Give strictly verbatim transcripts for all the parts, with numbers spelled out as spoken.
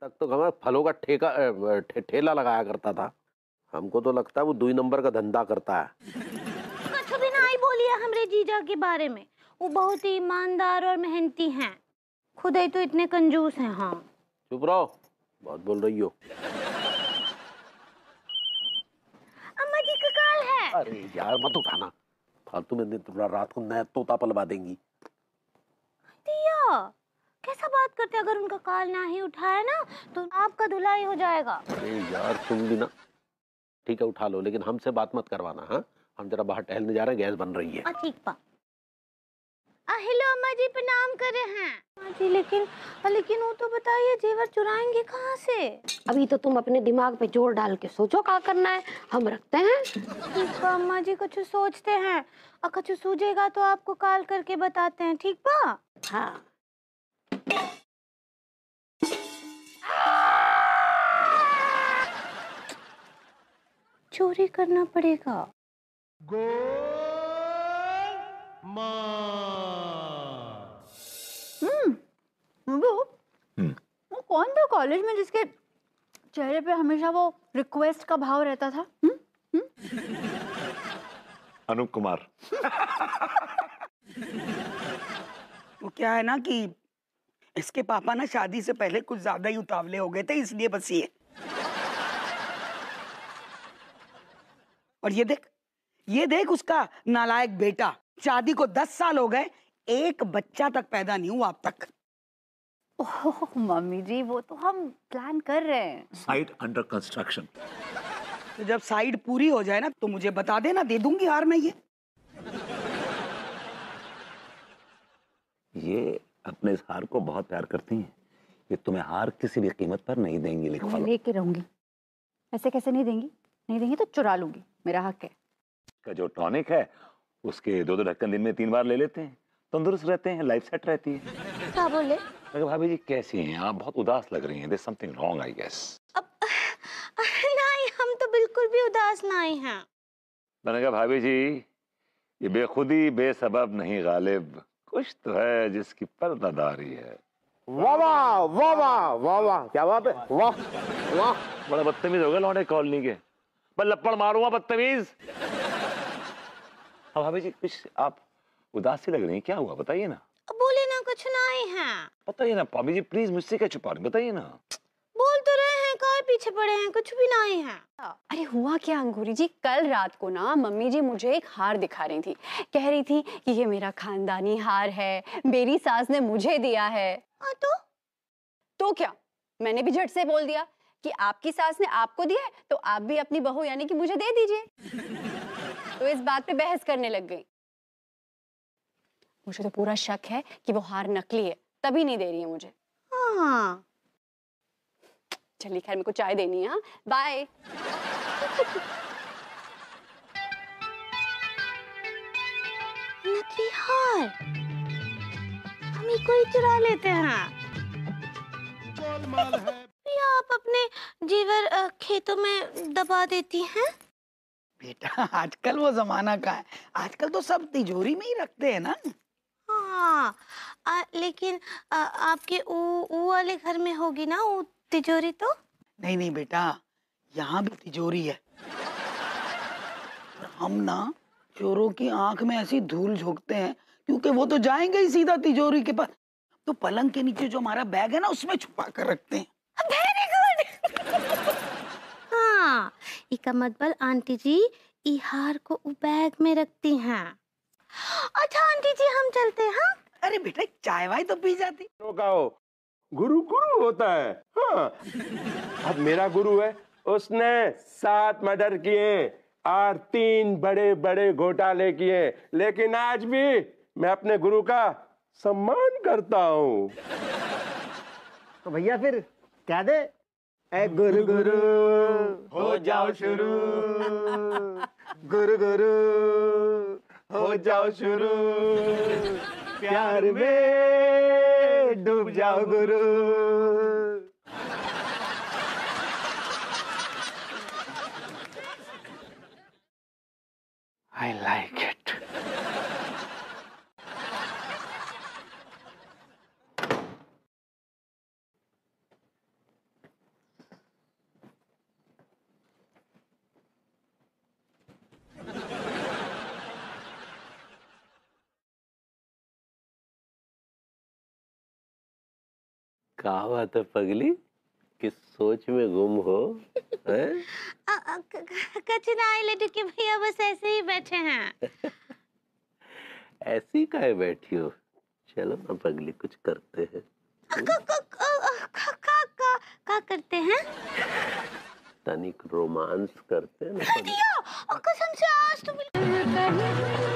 तक तो हमें फलों का ठेका ठे, ठेला लगाया करता था। हमको तो लगता है वो दुई नंबर का धंधा करता है। कुछ भी नहीं बोलिए हमरे जीजा के बारे में, वो बहुत ही ईमानदार और मेहनती हैं, खुद ही तो इतने कंजूस हैं। हाँ चुप रहो, बहुत बोल रही हो। अम्मा जी का कॉल है। अरे यार मत उठाना, फालतू में तुम्हारा रात को नया तोता पलवा देंगी। दिया कैसा बात करते, अगर उनका कॉल ना ही उठाया ना तो आपका धुलाई हो जाएगा। अरे यार तुम भी ना, ठीक है उठा लो, लेकिन हमसे बात मत करवाना। हाँ हम जरा बाहर टहलने जा रहे हैं, गैस बन रही है। आ, ठीक पा। हेलो अम्मा जी, प्रणाम कर रहे हैं। अम्मा जी लेकिन लेकिन वो तो बताइए जेवर चुराएंगे कहाँ से? अभी तो तुम अपने दिमाग पे जोर डाल के सोचो क्या करना है, हम रखते हैं। ठीक पा अम्मा जी, कुछ सोचते हैं और कुछ सूझेगा तो आपको कॉल करके बताते हैं, ठीक पा? हाँ चोरी करना पड़ेगा। हम्म वो वो कौन था कॉलेज में जिसके चेहरे पे हमेशा वो रिक्वेस्ट का भाव रहता था? हुँ? हुँ? अनूप कुमार। वो क्या है ना कि इसके पापा ना शादी से पहले कुछ ज्यादा ही उतावले हो गए थे, इसलिए बस ये। और ये देख, ये देख उसका नालायक बेटा, शादी को दस साल हो गए, एक बच्चा तक पैदा नहीं हुआ अब तक। ओह मम्मी जी, वो तो हम प्लान कर रहे हैं। Site under construction. तो जब साइड पूरी हो जाए ना तो मुझे बता देना, दे दूंगी हार में। ये ये अपने इस हार को बहुत प्यार करती हैं, ये तुम्हें हार किसी भी कीमत पर नहीं देंगी। लिखवा लो। लेके रहूंगी। ऐसे कैसे नहीं देंगी? नहीं देंगी तो चुरा लूंगी, मेरा हक है। का जो टॉनिक है उसके दो दो ढक्कन दिन में तीन बार ले लेते हैं, तंदुरुस्त रहते हैं, लाइफ सेट रहती है। क्या बोले? अगर भाभी जी कैसी हैं आप? बहुत उदास लग रही हैं। There's something wrong, I guess. अब नहीं, हम तो बिल्कुल भी उदास नहीं हैं। मैंने कहा भाभी जी ये बेखुदी बेसबब नहीं गालिब, कुछ तो है जिसकी पर्दादारी है। वाह वाह वाह वाह वाह वाह, क्या बात है, वाह वाह। बड़ा बदतमीज हो गए लौंडे कॉलोनी के, मैं लपड़ मारूंगा बदतमीज। अब भाभी जी कुछ आप उदास सी लग रही हैं, क्या हुआ बताइए ना। बोले ना कुछ नहीं है। बताइए ना भाभी जी प्लीज, मुझसे क्या छुपा रही, बताइए ना। बोल तो रहे हैं, काहे पीछे पड़े हैं, कुछ भी नहीं है। अरे हुआ क्या अंगूरी जी, कल रात को ना मम्मी जी मुझे एक हार दिखा रही थी, कह रही थी कि ये मेरा खानदानी हार है, मेरी सास ने मुझे दिया है। आ, तो तो क्या, मैंने भी झट से बोल दिया कि आपकी सास ने आपको दिया है तो आप भी अपनी बहू यानी कि मुझे दे दीजिए। तो इस बात पे बहस करने लग गई। मुझे तो पूरा शक है कि वो हार नकली है, तभी नहीं दे रही है मुझे। हाँ चलिए खैर, मेरे को चाय देनी है। बाय। नकली हार हम कोई चुरा लेते हैं। या आप अपने जेवर अ, खेतों में दबा देती हैं? बेटा आजकल वो जमाना का है, आजकल तो सब तिजोरी में ही रखते हैं ना। हाँ आ, लेकिन आ, आपके ऊ ऊ वाले घर में होगी ना वो तिजोरी? तो नहीं नहीं बेटा, यहाँ भी तिजोरी है। और हम ना चोरों की आंख में ऐसी धूल झोंकते हैं क्योंकि वो तो जाएंगे ही सीधा तिजोरी के पास, तो पलंग के नीचे जो हमारा बैग है ना उसमें छुपा कर रखते हैं। Very good. हाँ इसका मतलब आंटी जी ई हार को ऊ बैग में रखती हैं। अच्छा आंटी जी हम चलते हैं। हाँ अरे बेटा चाय वाय तो पी जाती। गुरु गुरु होता है। हाँ अब मेरा गुरु है, उसने सात मर्डर किए और तीन बड़े बड़े घोटाले किए, लेकिन आज भी मैं अपने गुरु का सम्मान करता हूँ। तो भैया फिर क्या दे? ए गुरु गुरु हो जाओ शुरू, गुरु गुरु हो जाओ शुरू, प्यार में डूब जाओ गुरु। I like it. क्या बात है पगली, किस सोच में गुम हो? हैं? अ- अ- क- क- कुछ नहीं लड्डू के भैया, बस ऐसे ही बैठे हैं। ऐसी काहे बैठी हो? चलो ना पगली, कुछ करते हैं। क- क- क- क- क- क- क- का करते हैं? तनिक रोमांस करते हैं ना पगली। भैया, अ, कसम से आज तो बिल्कुल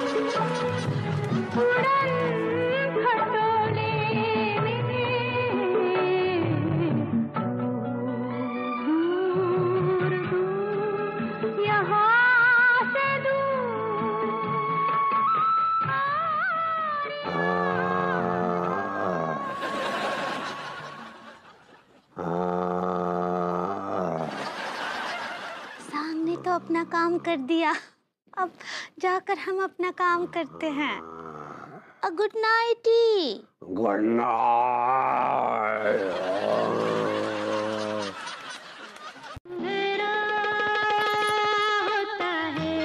सामने तो अपना काम कर दिया, अब जाकर हम अपना काम करते हैं। Good night. Good night. होता है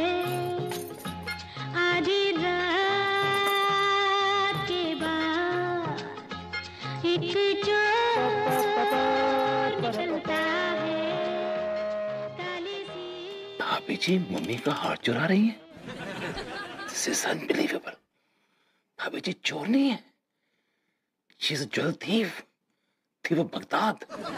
आधी रात के बाद एक चोर निकलता है काली सी। भाभी जी मम्मी का हाथ चुरा रही हैं? This is unbelievable. भाभी जी चोर नहीं है, She is a jewel thief. थी वो Baghdad.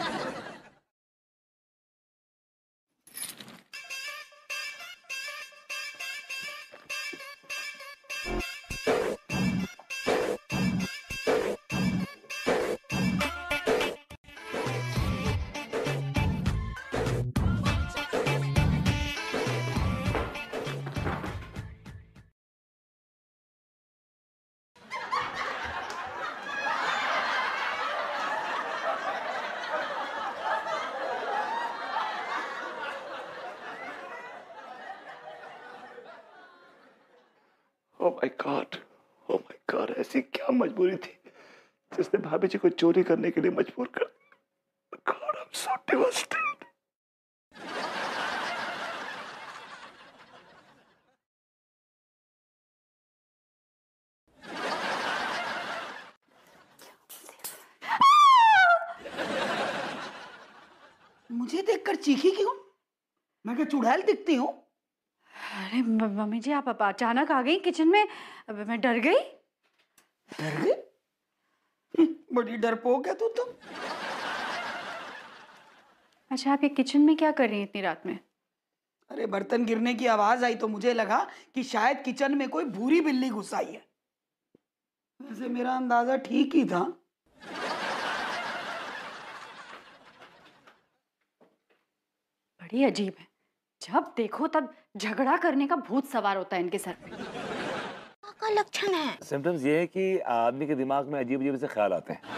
Oh my God, oh my God, ऐसी क्या मजबूरी थी जिसने भाभी जी को चोरी करने के लिए मजबूर कर दिया? God, I'm so devastated. मुझे देखकर चीखी क्यों? मैं क्या चुड़ैल दिखती हूँ? अरे म- मम्मी जी, आप आप अचानक आ गई किचन में, अब मैं डर गई। डर गई? हम्म, बड़ी डरपोक है तू तो। अच्छा, आप ये किचन में क्या कर रही हैं इतनी रात में? अरे बर्तन गिरने की आवाज आई तो मुझे लगा कि शायद किचन में कोई भूरी बिल्ली घुस आई है। वैसे मेरा अंदाजा ठीक ही था। बड़ी अजीब है, जब देखो तब झगड़ा करने का भूत सवार होता है इनके सर पे। का लक्षण है। सिम्टम्स ये है कि आदमी के दिमाग में अजीब अजीब से ख्याल आते हैं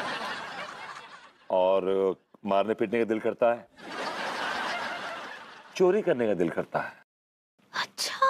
और मारने पीटने का दिल करता है, चोरी करने का दिल करता है। अच्छा,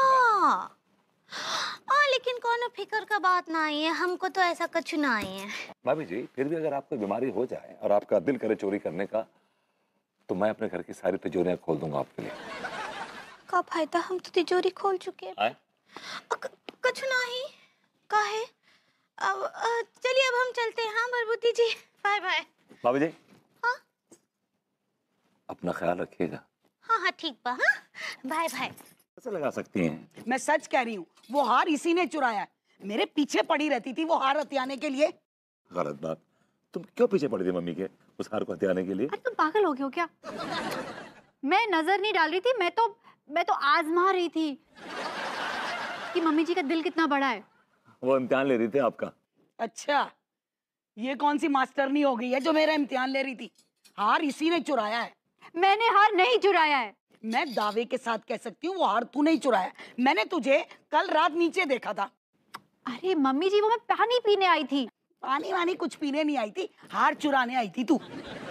हाँ लेकिन कोनो फिक्र का बात ना आई है, हमको तो ऐसा कुछ ना आई है। भाभी जी, फिर भी अगर आपको बीमारी हो जाए और आपका दिल करे चोरी करने का, तो मैं अपने घर की सारी तिजोरियां खोल दूंगा आपके लिए। का फायदा, हम तो तिजोरी खोल चुके हैं। आए? क- कुछ नहीं का है। अब अ, चलिए अब हम चलते हैं। हाँ बरबूती जी, बाय बाय। भाभी जी, हाँ अपना ख्याल रखिएगा। हाँ हाँ ठीक बा। हाँ बाय बाय। कैसे लगा सकती हैं? मैं सच कह रही हूँ, वो हार इसी ने चुराया है। मेरे पीछे पड़ी रहती थी वो हार हथियाने के लिए। गलत बात। तुम क्यों पीछे पड़ी थी मम्मी के उस हार को हथियाने के लिए? अरे तुम पागल हो गए हो क्या? मैं नजर नहीं डाल रही थी, मैं तो मैं तो आजमा रही थी कि मम्मी जी का दिल कितना बड़ा है। वो इम्तिहान ले रही थी आपका। अच्छा, ये कौन सी मास्टरनी हो गई है जो मेरा इम्तिहान ले रही थी? हार इसी ने चुराया है। मैंने हार नहीं चुराया है। मैं दावे के साथ कह सकती हूँ वो हार तू नहीं चुराया। मैंने तुझे कल रात नीचे देखा था। अरे मम्मी जी, वो मैं पानी पीने आई थी। पानी वानी कुछ पीने नहीं आई थी, हार चुराने आई थी तू।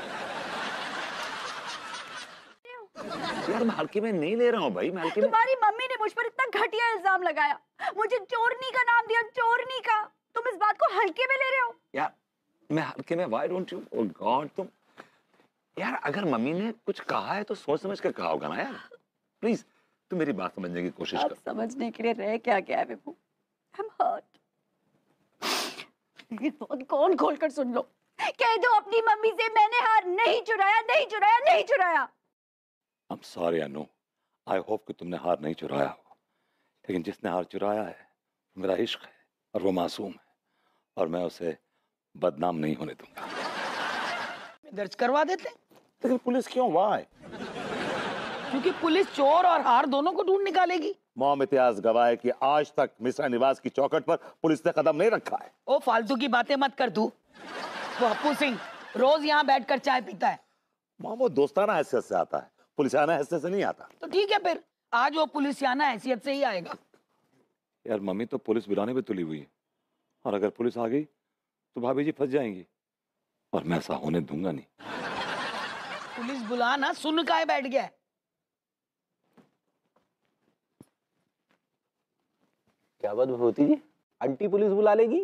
यार मैं हल्के में नहीं ले रहा हूँ भाई, मैं हल्के में। तुम्हारी मम्मी ने मुझ पर इतना घटिया इल्जाम लगाया, मुझे चोरनी का नाम दिया, चोरनी का। तुम इस बात को हल्के में ले रहे हो? यार मैं हल्के में, why don't you, oh God, तुम यार अगर मम्मी ने कुछ कहा है तो सोच समझ कर कहा होगा ना यार। प्लीज तुम मेरी बात समझने की कोशिश आप कर। समझने के लिए रह क्या गया है विभू? I'm hurt। लेकिन बहुत कौन खोल कर सुन लो कह दो अपनी मम्मी से मैंने हार नहीं चुराया, नहीं चुराया, नहीं चुराया। I am sorry Anu, I hope कि तुमने हार नहीं चुराया हो, लेकिन जिसने हार चुराया है मेरा इश्क है और वो मासूम है, और मैं उसे बदनाम नहीं होने दूंगा। दर्ज करवा देते। लेकिन पुलिस क्यों? वाई? क्योंकि पुलिस चोर और हार दोनों को ढूंढ निकालेगी। मॉम इतिहास गवाह है कि आज तक मिश्रा निवास की चौखट पर पुलिस ने कदम नहीं रखा है। ओ फालतू की बातें मत कर तू। वो अप्पू सिंह रोज यहाँ बैठकर चाय पीता है। मॉम वो दोस्ताना हैसियत से आता है, पुलिसियाना हैसियत से नहीं आता। तो ठीक है फिर, आज वो पुलिसियाना हैसियत से ही आएगा। यार मम्मी तो पुलिस बुलाने पे तुली हुई है, और अगर पुलिस आ गई तो भाभी जी फंस जाएंगी, और मैं ऐसा होने दूंगा नहीं। पुलिस बुलाना सुन का है बैठ गया है। क्या बात भगवती जी, आंटी पुलिस बुला लेगी?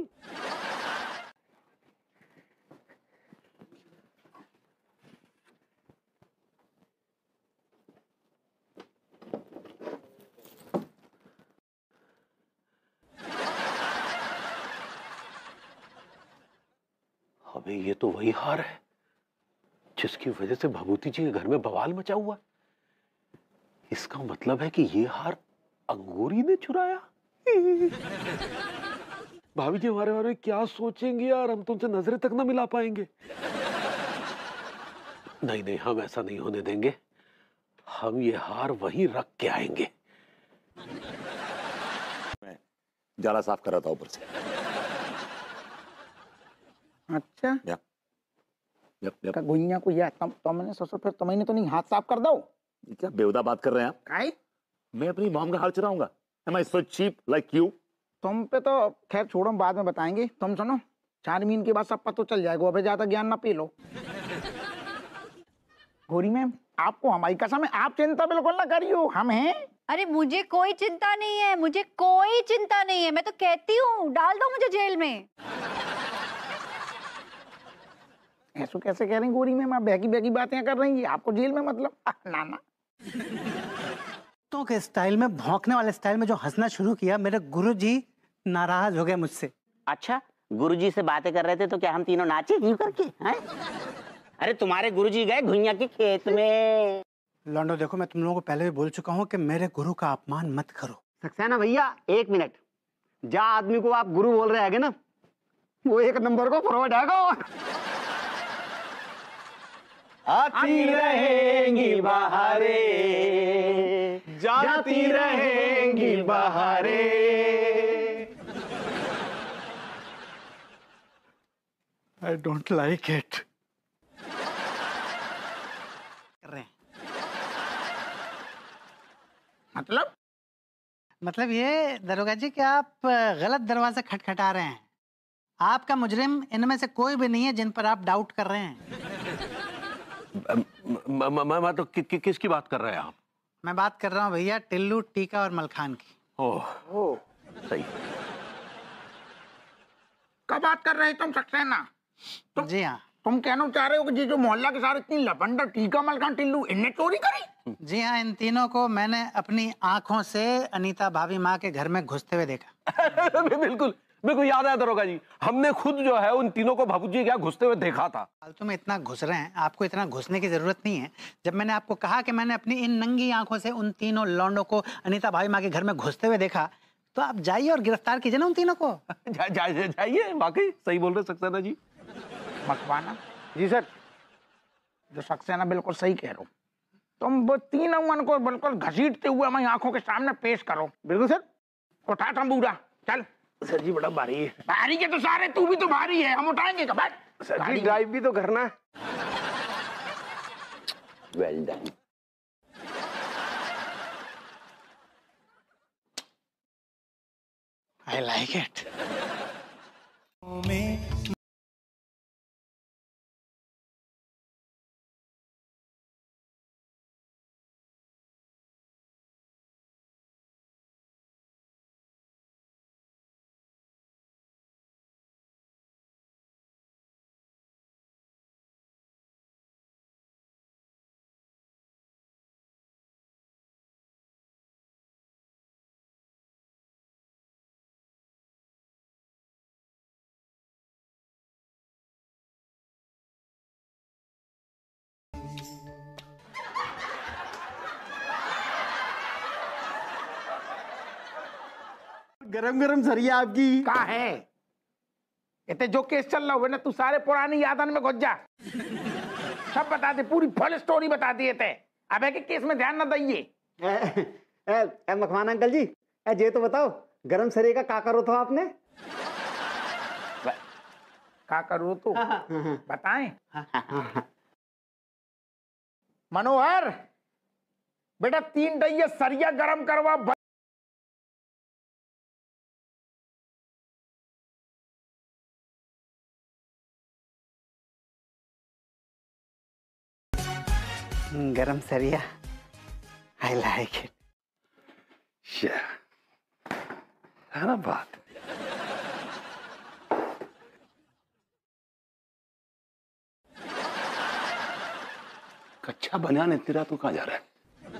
अबे ये तो वही हार है जिसकी वजह से भभूति जी के घर में बवाल मचा हुआ। इसका मतलब है कि ये हार अंगूरी ने चुराया। भाभी जी हमारे बारे में क्या सोचेंगे यार, हम तुमसे नजरें तक ना मिला पाएंगे। नहीं नहीं, हम ऐसा नहीं होने देंगे, हम ये हार वहीं रख के आएंगे। मैं जाला साफ कर रहा था ऊपर से। अच्छा या, यप, यप। का गुइया को या तम तुमने ससुर फिर तुम्हें तो नहीं हाथ साफ कर दो। ये क्या बेहुदा बात कर रहे हैं आप? काहे? मैं अपनी मॉम का हार चुराऊंगा? Am I so cheap like you? तुम पे तो खैर छोड़ो, हम बाद में बताएंगे। तुम सुनो, चार मीन के बाद सब पता चल जाएगा, अभी ज्यादा ज्ञान ना पी लो। गौरी मैम, आपको हमारी कसम है, आप चिंता बिल्कुल ना करियो, हम हैं। अरे मुझे कोई चिंता नहीं है, मुझे कोई चिंता नहीं है। मैं तो कहती हूँ डाल दो मुझे जेल में। ऐसा कैसे कह रही गौरी मैम, आप बहकी बहकी बातें कर रही हैं, आपको जेल में मतलब? आ, ना ना तो के स्टाइल में, भौंकने वाले स्टाइल में जो हंसना शुरू किया, मेरे गुरुजी नाराज हो गए मुझसे। अच्छा, गुरुजी से बातें कर रहे थे तो क्या हम तीनों नाचे यूं करके? हैं? अरे तुम्हारे गुरुजी गए घुइयां के खेत में। लौंडो देखो, मैं तुम लोगों को पहले भी बोल चुका हूँ कि मेरे गुरु का अपमान मत करो। सक्सेना भैया एक मिनट, जा आदमी को आप गुरु बोल रहे हैं ना, वो एक नंबर को फॉरवर्ड है। आती रहेंगी बहारे, जाती रहेंगी बहारे। I don't like it. मतलब मतलब ये दरोगा जी कि आप गलत दरवाजा खटखटा रहे हैं। आपका मुजरिम इनमें से कोई भी नहीं है जिन पर आप डाउट कर रहे हैं। मैं तो कि, कि, किसकी बात कर रहे हैं आप? मैं बात कर रहा हूँ भैया टिल्लू, टीका और मलखान की। ओह ओ, सही। कब बात कर रहे हैं तुम सक्सेना? तुम, जी हाँ। तुम कहना चाह रहे हो कि जी जो मोहल्ला के सारे इतनी लफंडर, टीका, मलखान, टिल्लू, इनने चोरी करी? जी हाँ, इन तीनों को मैंने अपनी आंखों से अनीता भाभी माँ के घर में घुसते हुए देखा। बिल्कुल बिल्कुल याद आया दरोगा जी, हमने खुद जो है उन तीनों को बाबूजी क्या घुसते हुए देखा था। फालतू में इतना घुस रहे हैं, आपको इतना घुसने की जरूरत नहीं है। जब मैंने आपको कहा कि मैंने अपनी इन नंगी आंखों से उन तीनों लौंडों को अनीता भाभी माँ के घर में घुसते हुए देखा, तो आप जाइए और गिरफ्तार कीजिए ना उन तीनों को। जा, जा, जा, जाइए, वाकई सही बोल रहे सक्सेना जी। मकवाना जी सर, जो सक्सेना बिल्कुल सही कह रहे हो, तुम वो तीनों मन को बिल्कुल घसीटते हुए हमारी आंखों के सामने पेश करो। बिल्कुल सर, उठा तंबूरा, चल। सर जी बड़ा भारी है। भारी के तो सारे, तू भी तो भारी है, हम उठाएंगे कब? सर जी ड्राइव भी तो करना है। Well done. I like it. गरम गरम सरिया आपकी। कहाँ है? इतने जो केस चल रहा हुआ ना, तू सारे पुरानी यादन में घुस जा। सब बता दे, पूरी फुल स्टोरी बता दिए थे। अब है कि केस में ध्यान न दइए। मखमान अंकल जी, ए जे तो बताओ, गरम सरिया का का करो तो आपने? का करो तो बताएं। मनोहर बेटा, तीन डैया सरिया गरम करवा। गरम सरिया, आई लाइक इट। है ना बात? कच्चा बनियान इतनी रात को कहाँ जा रहा है?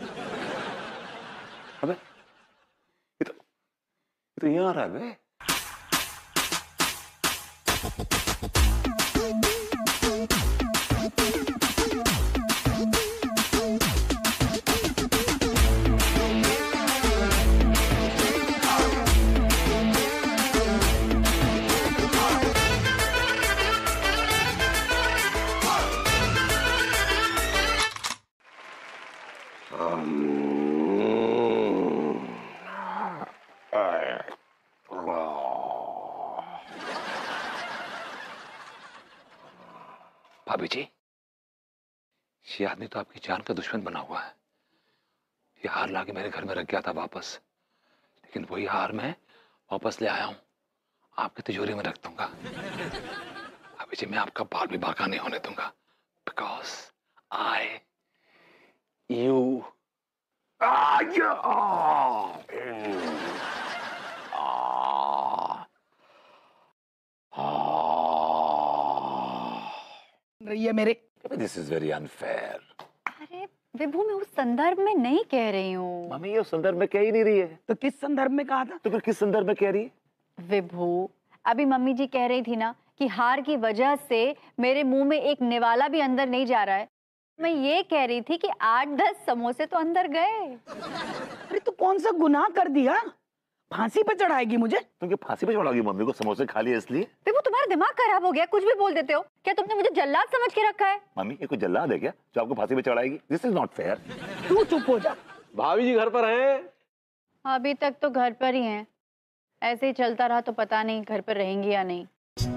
अबे ये तो ये तो यहाँ आ रहा है बे। भाभी जी, ये आदमी तो आपकी जान का दुश्मन बना हुआ है। ये हार लाके मेरे घर में रख गया था वापस, लेकिन वही हार मैं वापस ले आया हूं, आपकी तिजोरी में रख दूंगा। भाभी जी, मैं आपका बाल भी बांका नहीं होने दूंगा, बिकॉज आई यू रही है मेरे। This is very unfair. अरे विभू, मैं उस संदर्भ में नहीं कह रही हूँ। मम्मी, ये उस संदर्भ में कह ही नहीं रही है। तो किस संदर्भ में कहा था? तो फिर किस संदर्भ में कह रही है? विभू, अभी मम्मी जी कह रही थी ना कि हार की वजह से मेरे मुंह में एक निवाला भी अंदर नहीं जा रहा है। मैं ये कह रही थी कि आठ दस समोसे तो अंदर गए। अरे तो कौन सा गुनाह कर दिया? फांसी पे चढ़ाएगी मुझे? तुम क्या फांसी पे चढ़ाओगी मम्मी को समोसे खा लिए इसलिए? विभू, तुम्हारा दिमाग खराब हो गया, कुछ भी बोल देते हो। क्या तुमने मुझे जल्लाद समझ के रखा है? मम्मी, ये कोई जल्लाद है क्या जो आपको फांसी पे चढ़ाएगी? This is not fair. तू चुप हो जा। भाभी जी घर पर हैं? अभी तक तो घर पर ही हैं। ऐसे ही चलता रहा तो पता नहीं घर पर रहेंगी या नहीं।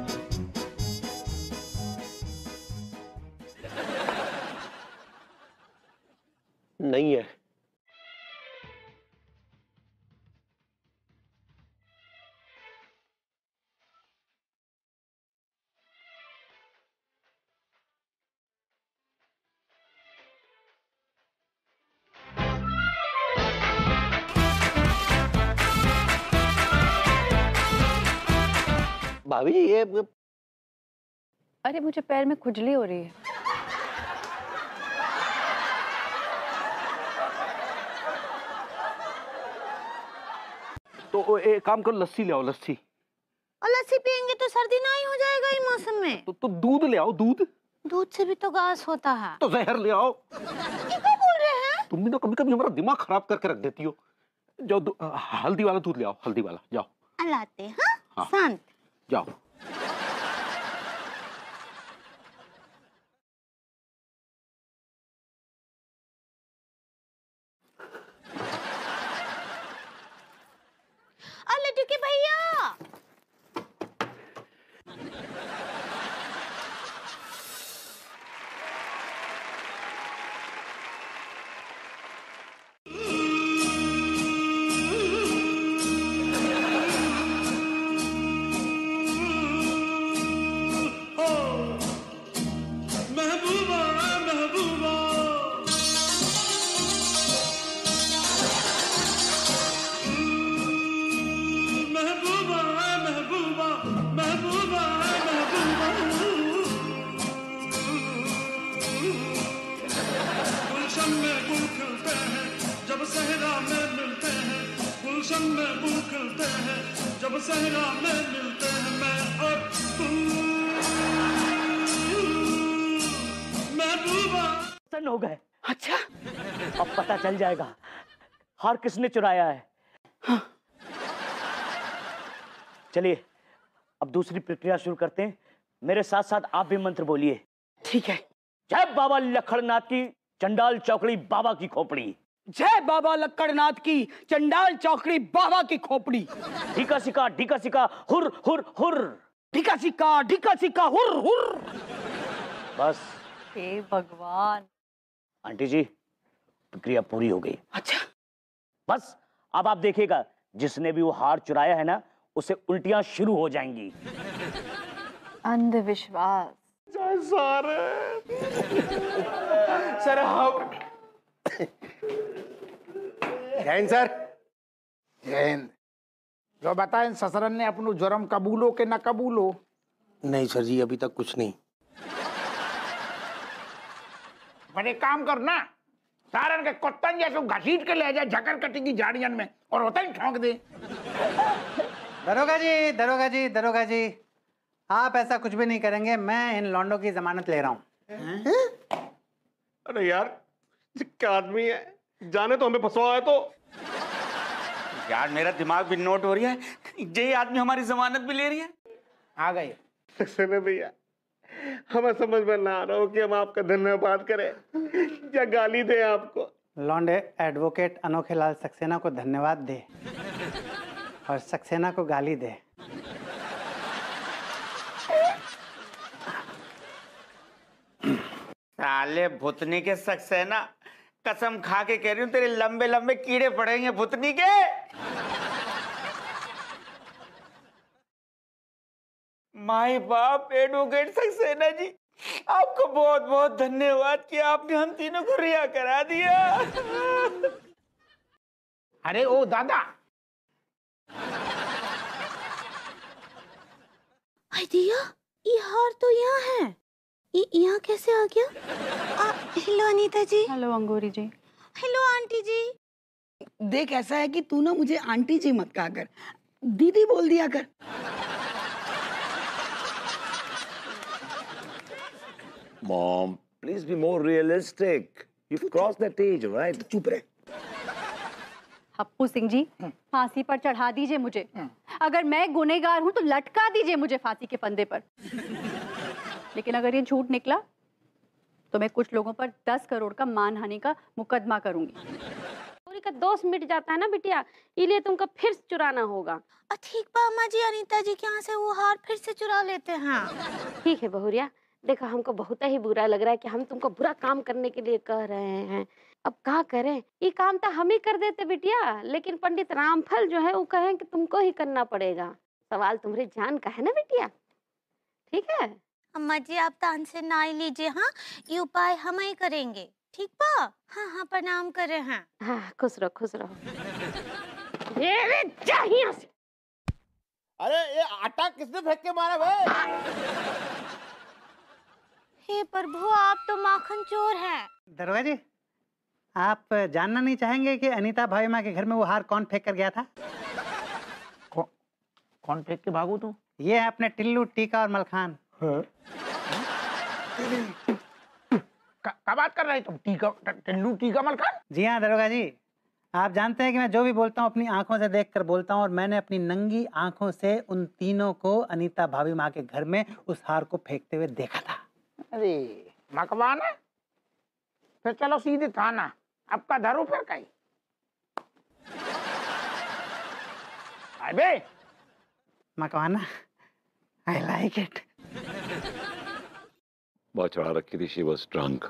नहीं है। भाभी जी, ये अरे मुझे पैर में खुजली हो रही है। तो एक काम करो, लस्सी ले आओ, लस्सी। और लस्सी पियेंगे तो सर्दी ना ही हो जाएगा इस मौसम में? तो, तो दूध ले आओ, दूध। दूध से भी तो गैस होता है। तो जहर ले आओ। ये क्या बोल रहे हैं? तुम भी तो कभी कभी हमारा दिमाग खराब करके रख देती हो। जाओ, हल्दी वाला दूध ले आओ, हल्दी वाला। जाओ लाते हैं। हाँ? शांत जाओ। अरे के भैया, जब सहरा में मिलते हैं मैं और तू, महबूबा। सन हो गए। अच्छा, अब पता चल जाएगा हार किसने चुराया है। हाँ। चलिए अब दूसरी प्रक्रिया शुरू करते हैं। मेरे साथ साथ आप भी मंत्र बोलिए। ठीक है। जय बाबा लखड़नाथ की चंडाल चौकड़ी बाबा की खोपड़ी। जय बाबा लक्कड़नाथ की चंडाल चौकड़ी बाबा की खोपड़ी। ढीका सिका ढीका सिका हुर हुर हुर। ढीका सिका ढीका सिका हुर हुर। बस। हे भगवान। आंटी जी प्रक्रिया पूरी हो गई। अच्छा बस अब आप देखिएगा, जिसने भी वो हार चुराया है ना, उसे उल्टियां शुरू हो जाएंगी। अंधविश्वास। सर सर हम जैन सर जैन जो बताएं ससरन ने अपनो जुर्म कबूलो के न कबूलो। नहीं सर जी अभी तक कुछ नहीं। पर एक काम करना, सारन के कुत्तन जैसे घसीट के ले जाए झकर कटी की झाड़ियन में और होता ही ठोंक दे। दरोगा जी दरोगा जी दरोगा जी आप ऐसा कुछ भी नहीं करेंगे। मैं इन लौंडों की जमानत ले रहा हूँ। अरे यार क्या आदमी है, जाने तो हमें फंसवाया तो। यार मेरा दिमाग भी नोट हो रही है, यही आदमी हमारी जमानत भी ले रही है। आ गए सक्सेना भैया, हमें समझ में ना आ रहा हो कि हम आपका धन्यवाद करें या गाली दें आपको। लौंडे एडवोकेट अनोखे लाल सक्सेना को धन्यवाद दे और सक्सेना को गाली दे। साले भुतनी के सक्सेना, कसम खा के कह रही हूँ तेरे लंबे लंबे कीड़े पड़ेंगे भुतनी के। माई बाप एडवोकेट सक्सेना जी, आपको बहुत बहुत धन्यवाद कि आपने हम तीनों को रिहा करा दिया। अरे ओ दादा। आई दिया, ये हार तो यहाँ है। ये यहाँ कैसे आ गया? आ, hello Anita ji. Hello Angoori ji. Hello aunty ji. देख ऐसा है कि तू ना मुझे आंटी जी मत कहा कर, दीदी बोल दिया कर। Mom, please be more realistic. You've crossed that age, right? चुप रहे। हप्पू सिंह जी, फांसी पर चढ़ा दीजिए मुझे। अगर मैं गुनहगार हूं तो लटका दीजिए मुझे फांसी के फंदे पर। लेकिन अगर ये झूठ निकला तो मैं कुछ लोगों पर दस करोड़ का मानहानि का मुकदमा करूंगी। चोरी का दोष मिट जाता है ना बिटिया, इसलिए तुमको फिर से चुराना होगा। ठीक बा अम्मा जी, अनीता जी के यहाँ से वो हार फिर से चुरा लेते हैं। ठीक है बहुरिया, देखो हमको बहुत ही बुरा लग रहा है कि हम तुमको बुरा काम करने के लिए कह रहे हैं। अब क्या करें, ये काम तो हम ही कर देते बिटिया, लेकिन पंडित रामफल जो है वो कहें कि तुमको ही करना पड़ेगा। सवाल तुम्हारी जान का है ना बिटिया, ठीक है? अम्मा जी आप तान से ना ही लीजिए। हाँ ये उपाय हम ही करेंगे, ठीक बा? हाँ हाँ प्रणाम करे हैं। हाँ खुश रहो खुश रहो। ये चाहिए से। अरे ये आटा किसने फेंक के मारा भाई? हे प्रभु आप तो माखन चोर हैं। दरोगा जी आप जानना नहीं चाहेंगे कि अनीता भाई माँ के घर में वो हार कौन फेंक कर गया था? कौ, कौन फेंक के भागू तू? ये है अपने टिल्लू, टीका और मलखान। हाँ? क्या बात कर रहे तुम? टीका टिल्लू टीका मलखान? जी हाँ दरोगा जी, आप जानते हैं कि मैं जो भी बोलता हूँ अपनी आंखों से देखकर बोलता हूँ, और मैंने अपनी नंगी आंखों से उन तीनों को अनीता भाभी माँ के घर में उस हार को फेंकते हुए देखा था। अरे मकवाना, फिर चलो सीधे थाना। अब का धरो फिर कहीं। अबे मकवाना, आई लाइक इट। बहुत चढ़ा रखी थी, शी वाज ड्रंक।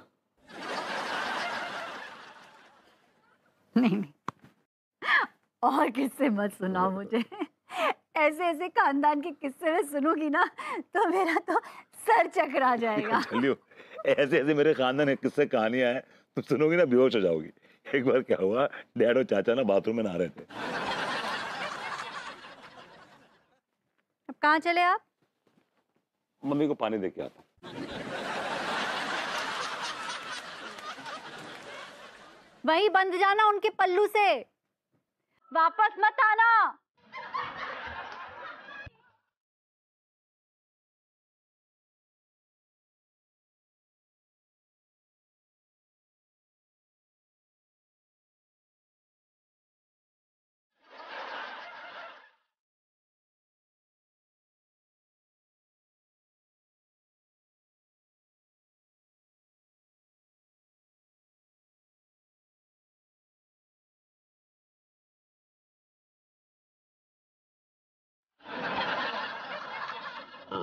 नहीं नहीं, और किस्से मत सुनाओ मुझे। ऐसे ऐसे खानदान के किस्से में सुनूंगी ना तो मेरा तो सर चकरा जाएगा। चलियो, ऐसे ऐसे मेरे खानदान में किस्से कहानियां हैं, तुम सुनोगी ना बेहोश हो जाओगी। एक बार क्या हुआ, डैड और चाचा ना बाथरूम में नहा रहे थे। अब कहाँ चले आप? मम्मी को पानी दे के आता। वहीं बंद जाना उनके पल्लू से, वापस मत आना।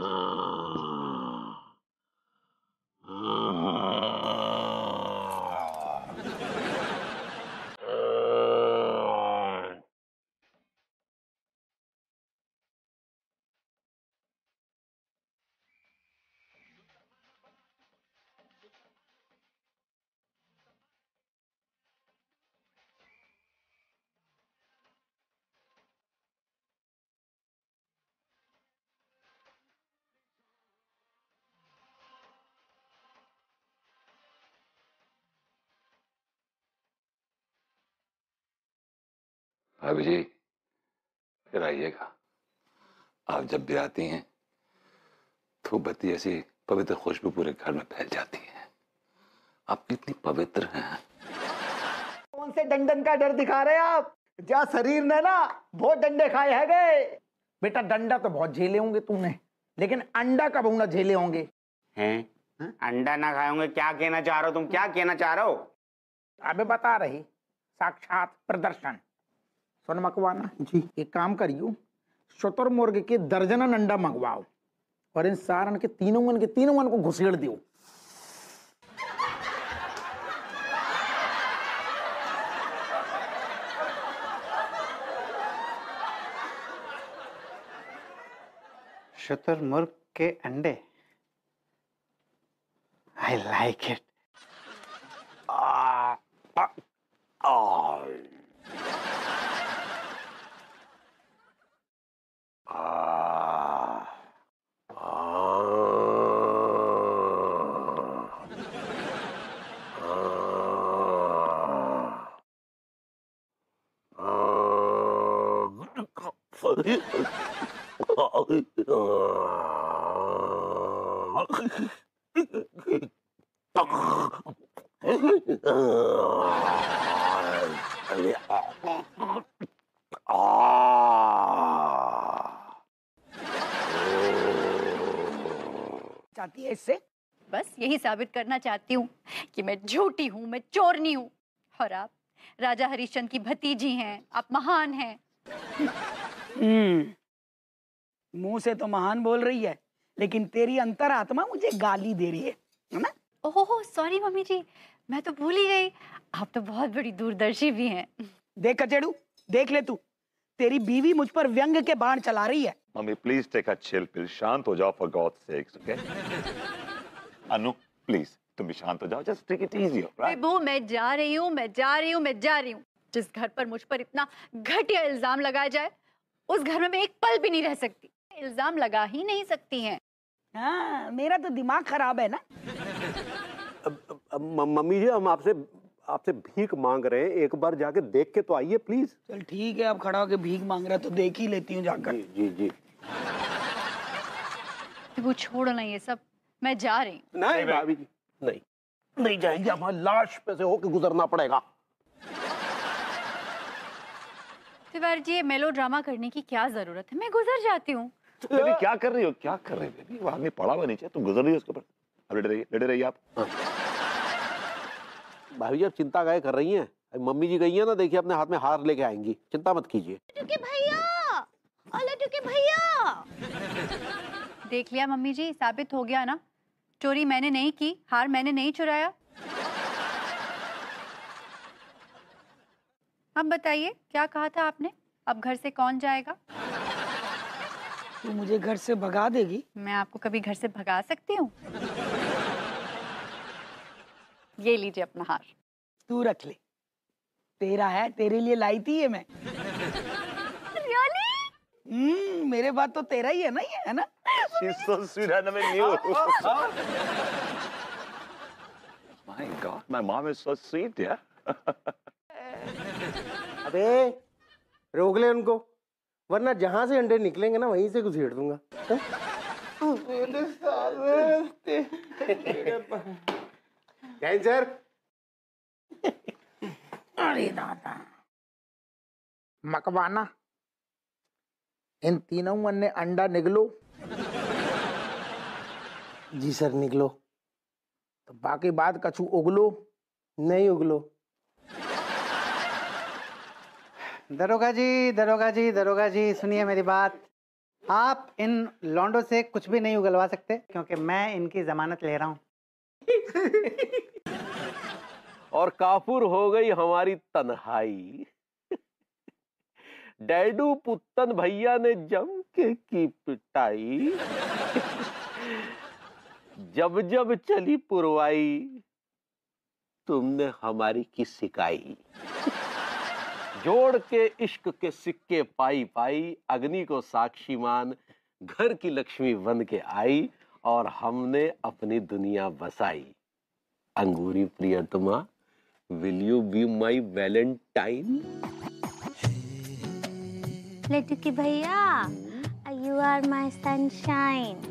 भाभी जी फिर आइएगा। आप जब भी आती हैं तो बत्ती ऐसी पवित्र खुशबू पूरे घर में फैल जाती है। आप कितनी पवित्र हैं। कौन से डंडन का डर दिखा रहे हैं आप? जा शरीर ने ना बहुत डंडे खाए है गए। बेटा डंडा तो बहुत झेले होंगे तुमने, लेकिन अंडा कब ना झेले होंगे। हैं? अंडा ना खाए होंगे? क्या कहना चाह रहे हो तुम? क्या कहना चाह रहे हो? अबे बता रही, साक्षात प्रदर्शन। सुन मकवाना जी, एक काम करियो, शुतुरमुर्ग के दर्जनन अंडा मंगवाओ और इन सारन के तीनों मन के तीनों मन को घुसेड़ दियो। शुतुरमुर्ग के अंडे, आई लाइक इट। चाहती है इससे? बस यही साबित करना चाहती हूँ कि मैं झूठी हूँ, मैं चोरनी हूँ और आप राजा हरिश्चंद्र की भतीजी हैं, आप महान हैं। हम्म, मुंह से तो महान बोल रही है, लेकिन तेरी अंतरात्मा मुझे गाली दे रही है, है ना? ओह सॉरी मम्मी जी, मैं तो भूल ही गई, आप तो बहुत बड़ी दूरदर्शी भी हैं। देख कचेड़ू, देख ले तू, तेरी बीवी मुझ पर व्यंग के बाण चला रही है। Mummy please take a chill pill, शांत हो जाओ for God sakes, okay? Anu please तुम भी शांत हो जाओ, just take it easy, right? वो मैं जा रही हूँ, मैं जा रही हूँ, मैं जा रही हूँ। जिस घर पर मुझ पर इतना घटिया इल्जाम लगाया जाए, उस घर में मैं एक पल भी नहीं रह सकती। इल्जाम लगा ही नहीं सकती हैं। हाँ, मेरा तो दिमाग खराब है ना। मम्मी जी हम आपसे आपसे भीख मांग रहे हैं, एक बार जाके देख के तो आइए प्लीज। चल ठीक है, अब खड़ा होके भीख मांग रहा है तो देख ही लेती हूँ जाकर। जी जी जी। वो छोड़ो ना ये सब, मैं जा रही हूँ। नहीं भाभी जी, नहीं नहीं जाएंगे, हमारी लाश पे से होके गुजरना पड़ेगा। तिवारी जी, ये मेलोड्रामा करने की क्या जरूरत है? मैं गुजर जाती हूँ। बेबी क्या कर रही हो, क्या कर रही हो बेबी? वो आदमी पड़ा हुआ नीचे, तुम गुजर रही हो उसके ऊपर। अब लेटे रहिए, लेटे रहिए आप। भाभी जी आप चिंता काहे कर रही हैं? मम्मी जी गई है ना, देखिए अपने हाथ में हार लेके आएंगी, चिंता मत कीजिए। टुके भैया, ओले टुके भैया। देख लिया मम्मी जी, साबित हो गया ना, चोरी मैंने नहीं की, हार मैंने नहीं चुराया। अब बताइए क्या कहा था आपने? अब घर से कौन जाएगा? तू मुझे घर से भगा देगी? मैं आपको कभी घर से भगा सकती हूँ? ये लीजिए अपना हार। तू रख ले, तेरा है, तेरे लिए लाई थी ये मैं। Really? हम्म, मेरे बाद तो तेरा ही है ना ये, है ना? She's so sweet, I never knew. My God, my mom is so sweet, yeah. अबे रोक ले उनको, वरना जहां से अंडे निकलेंगे ना वहीं से घुसेड़ दूंगा। सर। अरे दादा, मकवाना, इन तीनों मन ने अंडा निकलो। जी सर निकलो। तो बाकी बात कछु उगलो नहीं उगलो। दरोगा जी, दरोगा जी, दरोगा जी सुनिए मेरी बात। आप इन लौंडों से कुछ भी नहीं उगलवा सकते क्योंकि मैं इनकी जमानत ले रहा हूँ। और काफुर हो गई हमारी तन्हाई। डैडू पुत्तन भैया ने जम के की पिटाई। जब जब चली पुरवाई तुमने हमारी की सिकाई। जोड़ के इश्क के सिक्के पाई पाई अग्नि को साक्षी मान घर की लक्ष्मी बन के आई और हमने अपनी दुनिया बसाई। अंगूरी प्रियतमा, will you be my Valentine? Laddoo की भैया, यू आर माई सनशाइन।